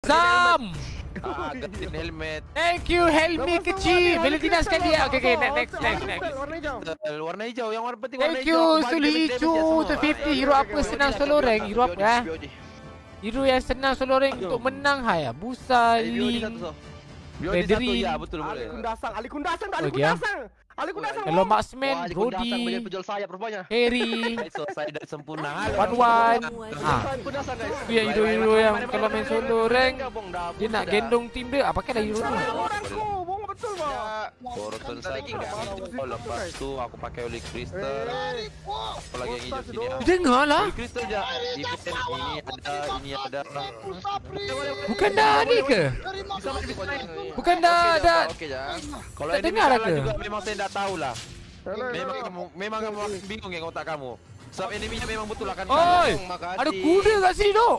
Sam. Gantiin helmet. Thank you Helmi kecil. Valentina sekali ya. Okay, next. Warna hijau. Yang warna penting warna Thank hijau. you Bagi Suli damage dia hijau semua. untuk 50. Hero apa senang solo rank? Hero apa ya? Hero yang senang solo rank untuk menang Hayabusa, Link, Frederick. Ya betul boleh. Ali Kundasang. Kalau Marksman, Brody, Penjual sayap rupanya. Harry, So saya dah sempurna. Wan. Kundasan guys. Itu yang hero-hero yang kalau main solo rank dia nak gendong tim dia. Pakailah hero tu. Orangku, bohong betul bang. Boroton saya hijau. Lepas tu aku pakai Holy Crystal. Apa lagi yang hijau sini ya? Dengar lah. Holy Crystal je. Ini ada. Bukan dah ni ke? Bukan dah. Oke ya. Kalau Tak enemy dengar lah kalah ke? juga memang saya dah tahulah. Memang kamu bingung yang otak kamu. Sebab enemy-nya memang betul akan Oi, Makasih. ada kuda kat sini dok.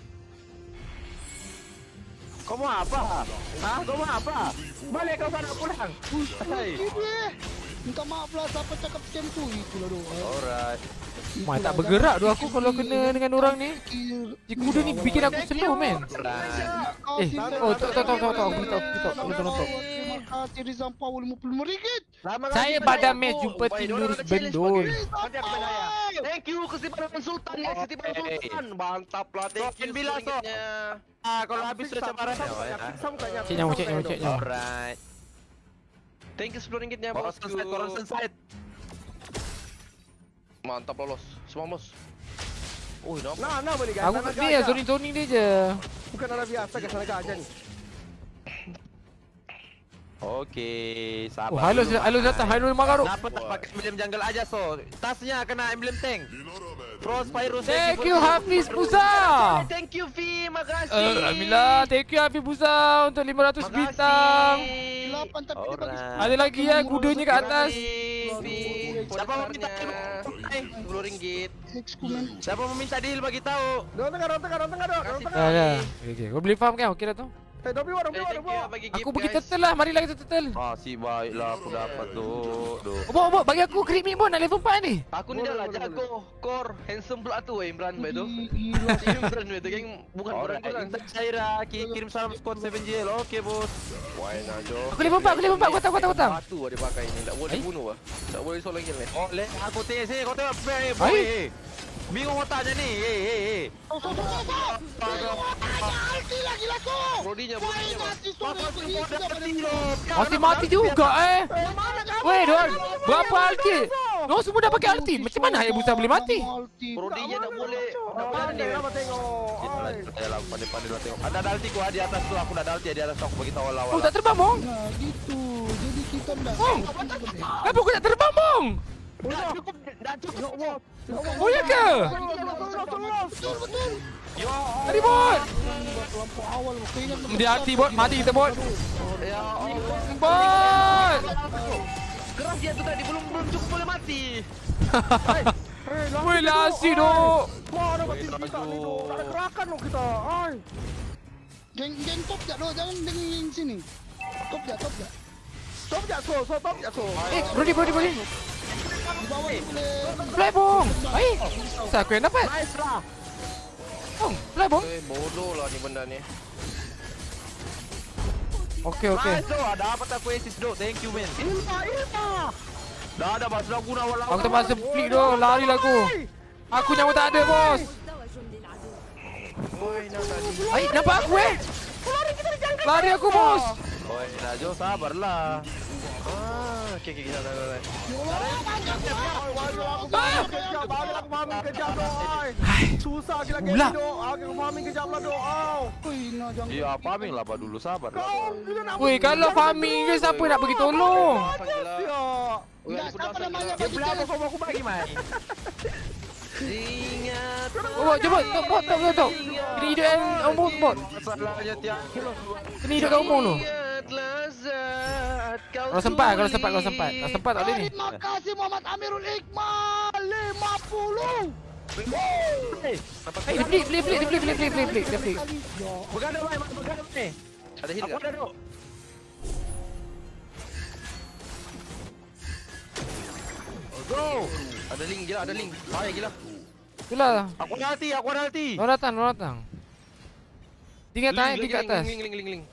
Kau mau apa? Hah? Kau mau apa? Balik kau sana pulang. Minta maaf lah siapa cakap macam tu. Itulah doa. Alright. Mai tak bergerak tu aku kalau kena dengan orang ni. Si kuda ni bikin aku slow man. Oh tak. Aku tak. Terima kasih Rizam Power RM55. Saya pada match jumpa tim lurus bendol. Thank you Kesimpanan Sultan guys. Kesimpanan Sultan. Mantap lah. Thank you. Bila, so. sedikitnya. Kalau habis sudah cabaran ya. Cek nyawa. Alright. Thank you RM10 bosku. Corruption side. Mantap lolos. Semua bos. Oh, ini apa? Nah boleh guys. Aku dia zoning dia je. Bukan orang biasa guys, orang gajah ni. Okey, Oh, sabar. halo datang. Halo Magaruk. Kenapa tak pakai emblem jungle aja so? Tasnya kena emblem tank. Frost Pyro. Thank you Hafiz Busa. Thank you V. Makasih. Alhamdulillah. Thank you Hafiz Busa untuk 500 bintang. 8 tapi dia bagi Ada lagi ya kudanya kat atas. Siapa meminta deal? RM10. next comment. Siapa meminta deal bagi tahu? Dorang tengah dok. Ada. Okey. Kau boleh faham kan? Okey dah tu. Dobi Thank you bagi gift Aku pergi guys. turtle lah. Marilah kita turtle. Ah, si baiklah aku dapat tu. Obok, bagi aku creep meat pun nak level 4 ni. Aku ni dah lah jago core handsome pula tu Imran betul. Imran betul geng bukan orang Alright, kurang. Intan Syaira kirim salam squad 7JL. Okey bos. Why not jo? Aku level 4. Kau tahu. Batu dia pakai ni tak boleh bunuh ah. Tak boleh soal lagi ni. Oh, aku tengok sini kau tengok. Hai. Bingung otaknya ni. Alti lagi lah tu. Brodinya. Masih mati juga Weh, Don. Berapa ulti? Diorang semua dah pakai ulti. Macam mana Hayabusa boleh mati? Brodinya tak boleh. Pandai lah tengok. Yalah, pandai-pandai lah tengok. Ada ulti gua di atas tu. Aku dah ada ulti di atas tu. Aku bagi tahu awal-awal. Oh, tak terbang, Bong. Nah, gitu. Jadi kita dah. Kenapa aku tak terbang, Bong? Dah cukup. Oh, ya ke? Betul. Tadi, bot. Kelompok awal kau ingat Dia ulti, bot. Mati kita, bot. Ya Allah. Bot. Keras dia tu tadi belum cukup boleh mati. Weh, lasi, dok. Wah, ada mati kita ni dok. Tak ada gerakan dok kita. Ai. geng top jak doh, jangan dengan sini. Top jak. Top jak so. Brody. Di bawah ni boleh. Fly, Bong. Baik. Saya aku yang dapat. Nice lah. Bong, fly, Bong. Bodoh lah ni benda ni. Okey. Nice tu. Ada apa tak aku assist dok. Thank you man. Ilma. Dah ada bas dah guna awal-awal. Aku terpaksa flick tu. Lari lah aku. Aku nyawa tak ada, bos. Ai, nampak aku Lari aku, bos. Oi, Rajo sabarlah. Okey kita dah. Baru aku farming kejap dok. Susah gila game Ulah. ni dok. Aku farming kejap lah dok. Oi, nah jangan. Ya, farming lah dulu sabar. Kau bila nak Weh, kalau farming ke siapa nak bagi tolong? Enggak, siapa namanya Dia bagi berapa test? kau aku bagi mai? Ingat. Oh, jemput. Tok. Kena hidup yang umur, bot. Masalahnya tiap Kena hidup kat umur tu. Ingatlah saat kau Kalau sempat. Kalau sempat tak boleh ni. Terima kasih Muhammad Amirul Iqmal 50. Eh, dia flick. Bergadang mai. ada heal Aku tak? ada dok. Go. Ada link gila, ada link. Bahaya gila. Itulah. Aku ada ulti. Orang datang. Tinggal tahan di atas. Ling.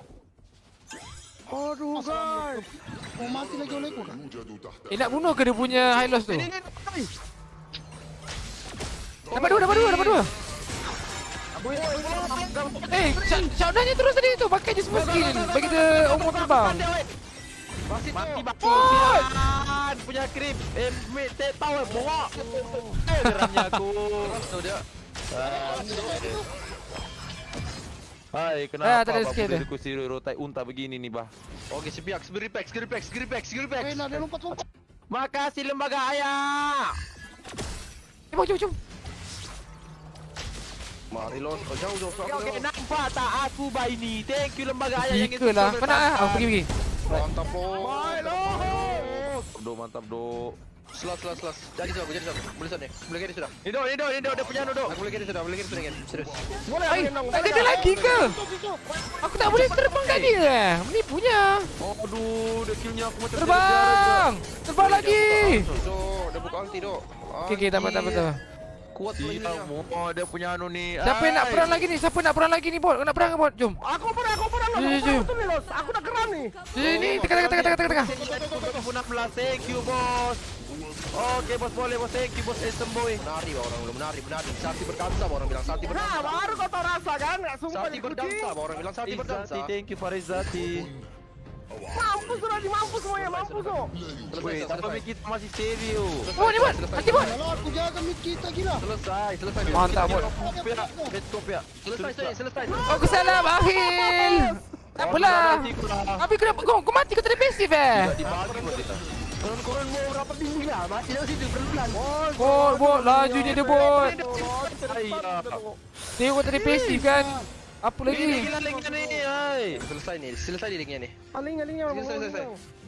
Aduh guys. Mau mati lagi olehku kan? Nak bunuh ke dia punya high loss tu? Ini. Dapat dua. Shutdownnya terus tadi tu. Pakai je semua skill. Bagi dia umur terbang. Masih Mati tu. batu. Sian. Punya creep. Mate tahu bongok. Geramnya aku. Tu dia. Hai, kenapa tak ada skill dia. aku siri rotai unta begini nih, bah? Okey, sepiak, skill repack. Nah, dia lompat. Makasih lembaga ayah. Jom. Mari los. Jauh. Oke, nampak tak aku bayi ni? Thank you lembaga ayah yang Speaker lah. Kau nak lah? Aku pergi. Mantap po. Mantap do. Slot. Jadi sudah. Boleh sana. Boleh kiri sudah. Nido, dia punya Nido. Aku boleh kiri sudah. Kan? Serius. Tak ada lagi ke? Aku tak boleh terbang kat dia. Menipunya. Aduh, dia killnya aku macam Terbang lagi. Dia buka ulti do. Okey, tak apa. Kuat Dia playnya. dia punya anu ni. Siapa yang nak perang lagi ni? Bot? Kau nak perang ke bot? Jom. Aku perang los. Jom. Betul ni los. Aku dah geram ni. Sini, tengah. Aku nak belas. Thank you, bos. Oke, bos boleh, bos. Thank you, bos. Boy. Menari orang belum menari. Sakti berdansa orang bilang sakti Nah, berdansa. baru kau tahu rasa kan? Enggak sumpah Sakti berdansa orang bilang sakti berdansa. Thank you, Farizati. Mampus semuanya, mampus kok. Wait, tapi kita masih serius. Oh, ni bot. Nanti bot. Kalau aku jaga mid kita gila. Selesai. Mantap bot. Betop ya. Selesai. Aku salah, Akhil. Tak apalah. Habis kenapa kau mati kau tak ada pasif Dibagi buat kita. Korang mau berapa tinggi lah? Mati dah situ pelan-pelan. Bot, lajunya dia bot. Ayah. Tengok tak ada pasif kan. Apa lagi? Gila ni, hai. Selesai ni linknya ni. Alingnya. Selesai.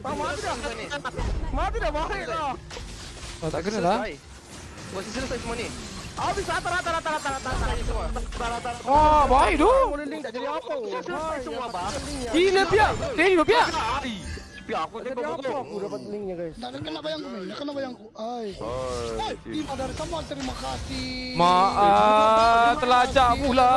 Mati dah balik lah. Oh, tak kena lah. Masih selesai semua ni. Habis rata. Selesai semua. Oh, baik tu. Boleh link tak jadi apa? Selesai semua bah. Gila piak. Jadi dua piak. Tapi aku Jadi apa aku dapat linknya guys? Dah kena bayangku. Ai. Terima dari sama, terima kasih. Maaf, terlajak pula.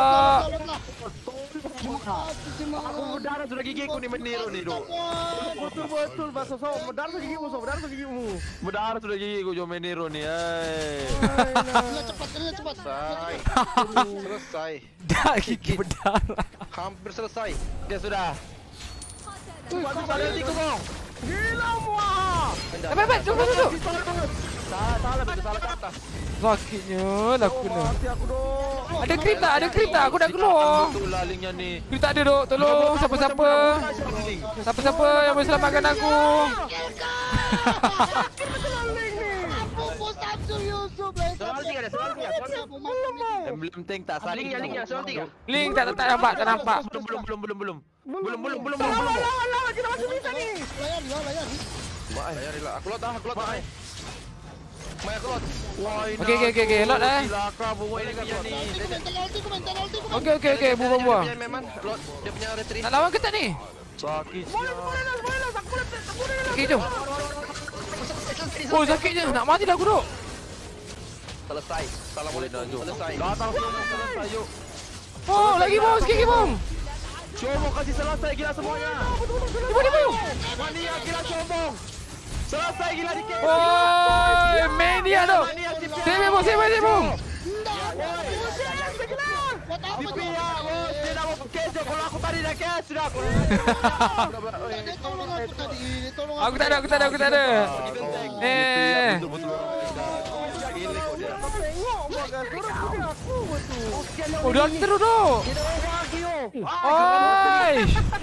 Aku berdarah sudah gigiku ni meniru ni do. Betul bahasa so. Berdarah gigimu. Berdarah sudah gigiku jo meniru ni, hai. Cepat. Selesai. Dah gigi berdarah. Hampir selesai. Okey sudah. Gila muah. Apa, tunggu. Salah ke atas. Sakitnya lah aku kena. Mati aku dong. Ada krip tak? Aku dah keluar. Tu lah linknya ni. Krip tak ada dok. Tolong siapa-siapa yang boleh selamatkan aku. Apa bos Abdul Yusuf? Soal tiga. Emblem tank tak saling. Linknya soal tiga. Link tak nampak. Belum. Lawan, kita masih bisa nih. Layar. Layarilah. Aku lot. Maya aku lot. Wah, ini. Okey, lot eh. Silakan bawa ini kan ni. Mental ulti. Okey, buang. Dia punya memang lot. Dia punya retrieve. Nak lawan ke tak ni? Sakit. Boleh. Aku boleh. Okey, jom. Oh, sakitnya. Nak mati dah aku dok. Selesai. Assalamualaikum. Selesai. Datang selesai yuk. Oh, lagi bom, sikit bom. Coba kasih selesai gila semuanya. Tiba. Mania gila sombong. Selesai gila dikit. Oh, mania tu. Save bom. Pipi ya, bos. Dia dah mau kejo kalau aku tadi dah kes sudah aku. Dia tolong aku tadi. Aku tak ada. Betul. Gila kau dia. Oh, dah terus dok. Oi.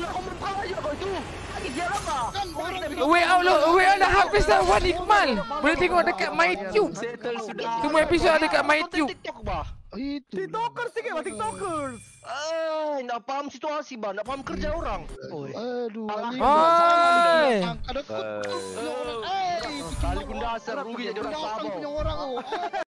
Way out dah habis dah Wan Iqmal. Boleh tengok dekat MyTube. Settle sudah. Semua episod ada dekat MyTube. TikTok bah. Itu. TikTokers sikit lah, TikTokers. Nak faham situasi bah, nak faham kerja orang. Aduh. Oi. Ada Eh. orang. Kali bunda asal rugi jadi orang punya Sabah. orang.